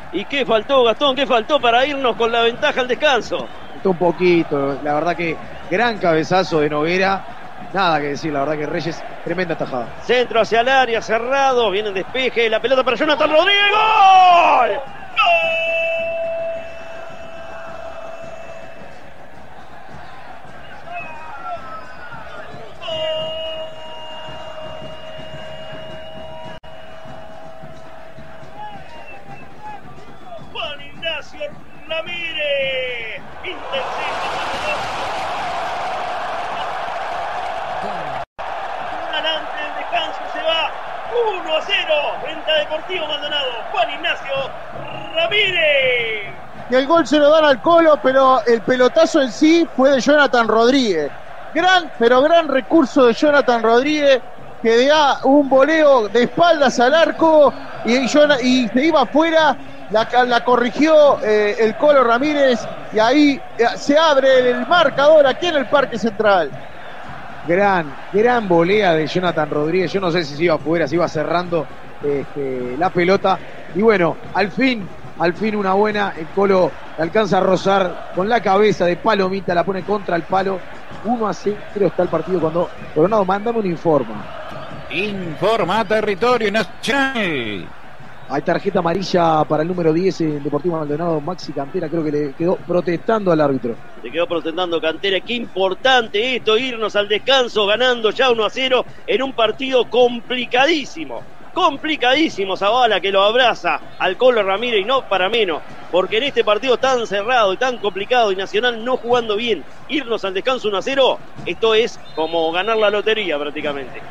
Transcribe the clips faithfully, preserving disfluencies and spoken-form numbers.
¿Y qué faltó, Gastón? ¿Qué faltó para irnos con la ventaja al descanso? Un poquito, la verdad que gran cabezazo de Noguera. Nada que decir, la verdad que Reyes, tremenda tajada. Centro hacia el área, cerrado, viene el despeje, la pelota para Jonathan Rodríguez. ¡Gol! ¡Gol! Juan Ignacio Ramírez. Intercepta. Adelante el descanso, se va uno a cero frente a Deportivo Maldonado. Juan Ignacio Ramírez. Y el gol se lo dan al Colo, pero el pelotazo en sí fue de Jonathan Rodríguez. Gran, pero gran recurso de Jonathan Rodríguez, que da un voleo de espaldas al arco y, y se iba afuera. La, la corrigió eh, el Colo Ramírez y ahí eh, se abre el marcador aquí en el Parque Central. Gran, gran volea de Jonathan Rodríguez. Yo no sé si se iba afuera, se iba cerrando este, la pelota. Y bueno, al fin, al fin una buena. El Colo alcanza a rozar con la cabeza de Palomita, la pone contra el palo. uno a cero está el partido cuando Coronado, mándame un informe. Informa Territorio Nacional. Hay tarjeta amarilla para el número diez en Deportivo Maldonado, Maxi Cantera, creo que le quedó protestando al árbitro. Le quedó protestando Cantera. Qué importante esto, irnos al descanso ganando ya uno a cero en un partido complicadísimo. Complicadísimo. Zavala que lo abraza al Colo Ramírez y no para menos, porque en este partido tan cerrado y tan complicado y Nacional no jugando bien, irnos al descanso uno a cero, esto es como ganar la lotería prácticamente.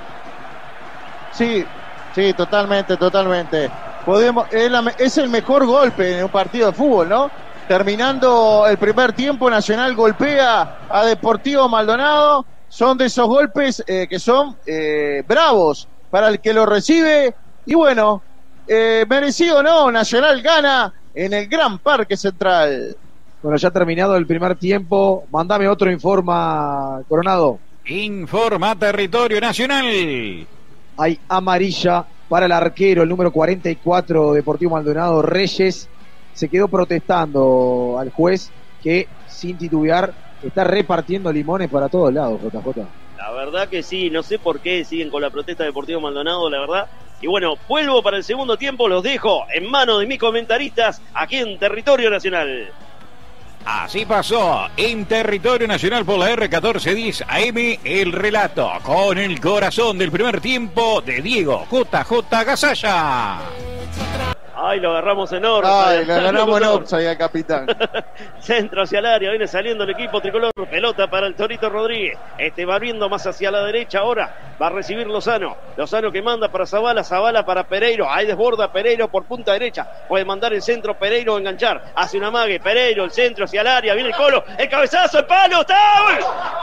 Sí. Sí, totalmente, totalmente. Podemos, es, la, es el mejor golpe en un partido de fútbol, ¿no? Terminando el primer tiempo, Nacional golpea a Deportivo Maldonado. Son de esos golpes eh, que son eh, bravos para el que lo recibe. Y bueno, eh, merecido o no, Nacional gana en el Gran Parque Central. Bueno, ya terminado el primer tiempo, mandame otro informa, Coronado. Informa Territorio Nacional. Hay amarilla para el arquero, el número cuarenta y cuatro, Deportivo Maldonado, Reyes. Se quedó protestando al juez que, sin titubear, está repartiendo limones para todos lados, J J. La verdad que sí, no sé por qué siguen con la protesta de Deportivo Maldonado, la verdad. Y bueno, vuelvo para el segundo tiempo, los dejo en manos de mis comentaristas aquí en Territorio Nacional. Así pasó en Territorio Nacional por la R catorce diez A M, el relato con el corazón del primer tiempo de Diego J J Gasalla. Ay, lo agarramos en oro. Ay, lo agarramos en offside al capitán. Centro hacia el área, viene saliendo el equipo tricolor. Pelota para el Torito Rodríguez. Este va viendo más hacia la derecha ahora. Va a recibir Lozano. Lozano que manda para Zavala. Zavala para Pereiro. Ahí desborda Pereiro por punta derecha. Puede mandar el centro Pereiro a enganchar. Hace una mague. Pereiro, el centro hacia el área. Viene el Colo. El cabezazo, el palo. ¡Está! ¡Gol!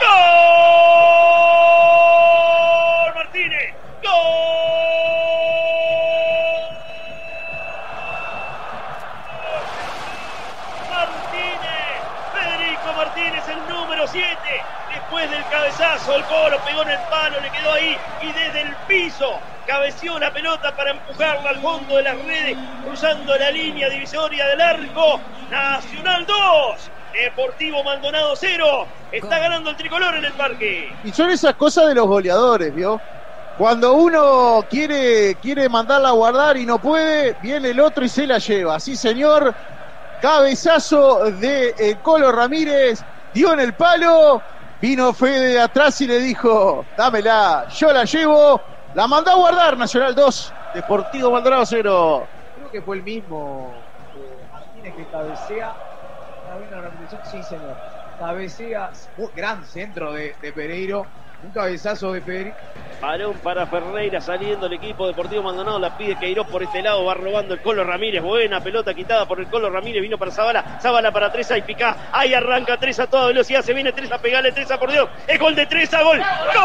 ¡Gol! Martínez. ¡Gol! Martínez, el número siete, después del cabezazo, el Colo pegó en el palo, le quedó ahí y desde el piso cabeció la pelota para empujarla al fondo de las redes, cruzando la línea divisoria del arco. Nacional dos, Deportivo Maldonado cero, está ganando el tricolor en el parque. Y son esas cosas de los goleadores, ¿vio? Cuando uno quiere, quiere mandarla a guardar y no puede, viene el otro y se la lleva. Sí, señor. Cabezazo de eh, Colo Ramírez, dio en el palo, vino Fede de atrás y le dijo, dámela, yo la llevo, la mandó a guardar. Nacional dos, Deportivo Maldonado cero. Creo que fue el mismo eh, Martínez que cabecea. ¿Está bien la repetición? Sí, señor. Cabecea, un gran centro de, de Pereiro, un cabezazo de Pereiro. Balón para Ferreira, saliendo el equipo Deportivo Maldonado, la pide Queiroz por este lado, va robando el Colo Ramírez, buena pelota quitada por el Colo Ramírez, vino para Zavala, Zavala para Treza y Picá, ahí arranca Treza a toda velocidad, se viene Treza, pegale Treza, por Dios, es gol de Treza, gol, ¡gol!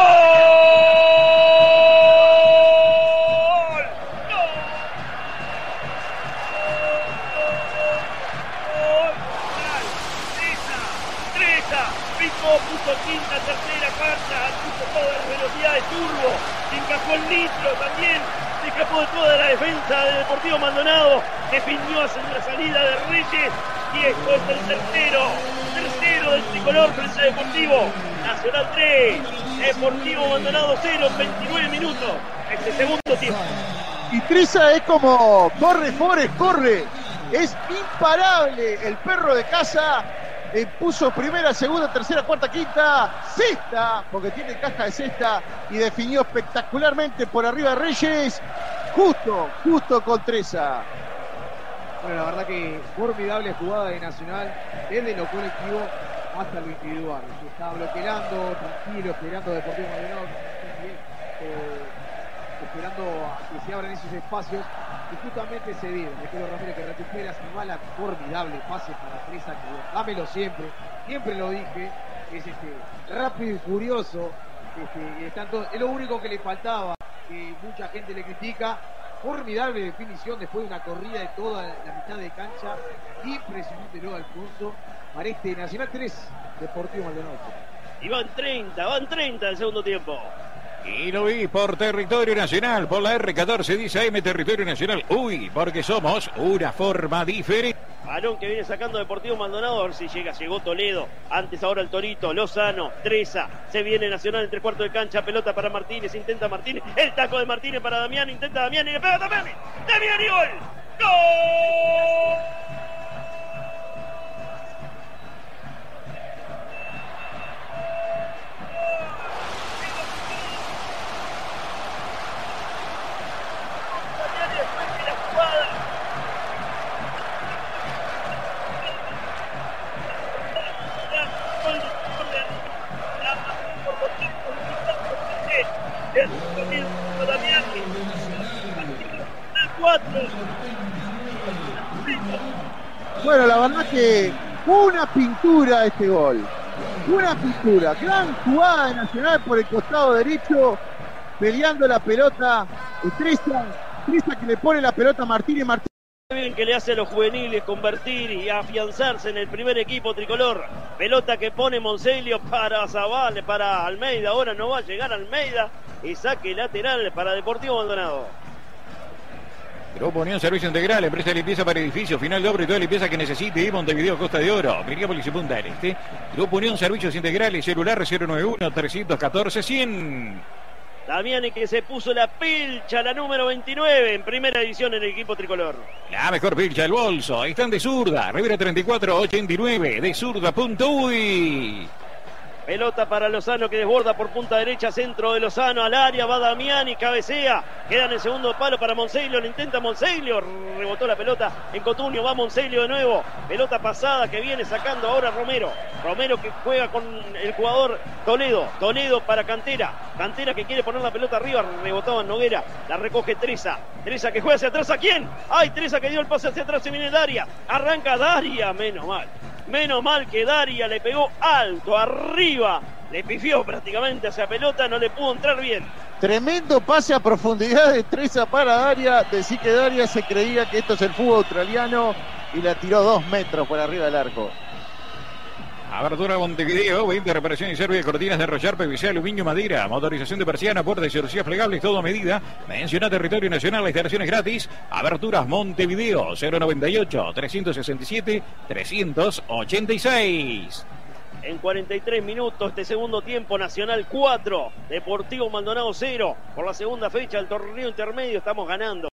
Puso quinta, tercera, cuarta, puso todas las velocidades, turbo, se encajó el nitro también, Se escapó de toda la defensa de Deportivo Maldonado. Definió hacia la salida de Reyes. Y esto es el tercero. Tercero del tricolor frente a Deportivo. Nacional tres. Deportivo Maldonado cero. veintinueve minutos. Este segundo tiempo. Y Treza es como corre, Forest, corre. Es imparable. El perro de casa eh, puso primera, segunda, tercera, cuarta, quinta, sexta, porque tiene caja de cesta y definió espectacularmente por arriba de Reyes. Justo, justo con Treza. Bueno, la verdad que formidable jugada de Nacional desde lo colectivo hasta lo individual. Se está bloqueando, tranquilo, esperando a Deportivo Maldonado, eh, esperando a que se abran esos espacios y justamente se dieron. Nicolás Ramírez que recupera su mala, formidable pase para Treza, que dámelo siempre, siempre lo dije, es este, rápido y furioso, este, y están todos, es lo único que le faltaba, que mucha gente le critica. Formidable definición después de una corrida de toda la mitad de cancha. Impresionante lo de Alfonso para este Nacional tres, Deportivo Maldonado. Y van treinta, van treinta del segundo tiempo. Y lo vi por territorio nacional, por la R catorce, dice A M Territorio Nacional. Uy, porque somos una forma diferente. Balón que viene sacando Deportivo Maldonado, a ver si llega, llegó Toledo, antes ahora el Torito, Lozano, Treza, se viene Nacional en tres cuartos de cancha, pelota para Martínez, intenta Martínez, el taco de Martínez para Damián, intenta Damián y le pega a Damián, Damián y gol, ¡gol! Bueno, la verdad que una pintura este gol. Una pintura. Gran jugada de Nacional por el costado derecho, peleando la pelota. Treza, Treza que le pone la pelota a Martínez. Martínez. Bien que le hace a los juveniles convertir y afianzarse en el primer equipo tricolor. Pelota que pone Monselio para Zabal, para Almeida. Ahora no va a llegar Almeida. Y saque lateral para Deportivo Maldonado. Grupo Unión Servicio Integral, empresa de limpieza para edificios, final de obra y toda limpieza que necesite. Montevideo, Costa de Oro, Miriápolis y Punta del Este. Grupo Unión Servicios Integrales, celular cero nueve uno, tres uno cuatro, cien. Damiani que se puso la pilcha, la número veintinueve, en primera edición en el equipo tricolor. La mejor pilcha del bolso, están de zurda, Rivera treinta y cuatro ochenta y nueve, de zurda.uy. Pelota para Lozano que desborda por punta derecha, centro de Lozano al área, va Damiani, cabecea, queda en el segundo palo para Monseglio, lo intenta Monseglio, rebotó la pelota en Cotunio, va Monseglio de nuevo, pelota pasada que viene sacando ahora Romero, Romero que juega con el jugador Toledo, Toledo para Cantera, Cantera que quiere poner la pelota arriba, rebotaba en Noguera, la recoge Treza, Treza que juega hacia atrás, ¿a quién? ¡Ay, Treza que dio el pase hacia atrás, se viene Daria, arranca Daria, menos mal. Menos mal que Daria le pegó alto, arriba, le pifió prácticamente hacia pelota, no le pudo entrar bien. Tremendo pase a profundidad de Treza para Daria. Decir que Daria se creía que esto es el fútbol australiano y la tiró dos metros por arriba del arco. Abertura Montevideo, veinte reparación y servicio de cortinas de enrollar, P V C, aluminio, madera, motorización de persiana, puertas y cirugías plegables, todo a medida. Menciona territorio nacional, la instalación es gratis. Aberturas Montevideo, cero noventa y ocho, trescientos sesenta y siete, trescientos ochenta y seis. En cuarenta y tres minutos este segundo tiempo, Nacional cuatro, Deportivo Maldonado cero. Por la segunda fecha del torneo intermedio estamos ganando.